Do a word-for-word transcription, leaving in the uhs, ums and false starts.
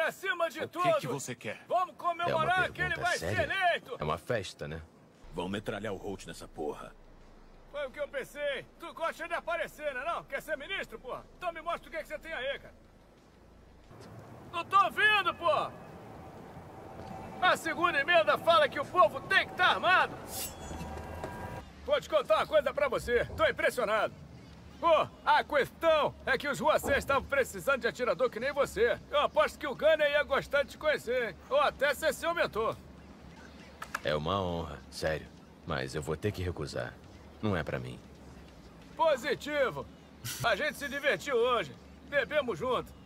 acima de tudo... O que, que você quer? Vamos comemorar é que ele vai séria? ser eleito! É uma festa, né? Vamos metralhar o Holt nessa porra. Foi o que eu pensei. Tu gosta de aparecer, né não? Quer ser ministro, porra? Então me mostra o que, é que você tem aí, cara. Não tô ouvindo, porra! A segunda emenda fala que o povo tem que estar armado. Vou te contar uma coisa pra você. Tô impressionado. Pô, a questão é que os ruacés estavam precisando de atirador que nem você. Eu aposto que o Gunner ia gostar de te conhecer, hein? Ou até ser seu mentor. É uma honra, sério. Mas eu vou ter que recusar. Não é pra mim. Positivo. A gente se divertiu hoje. Bebemos junto.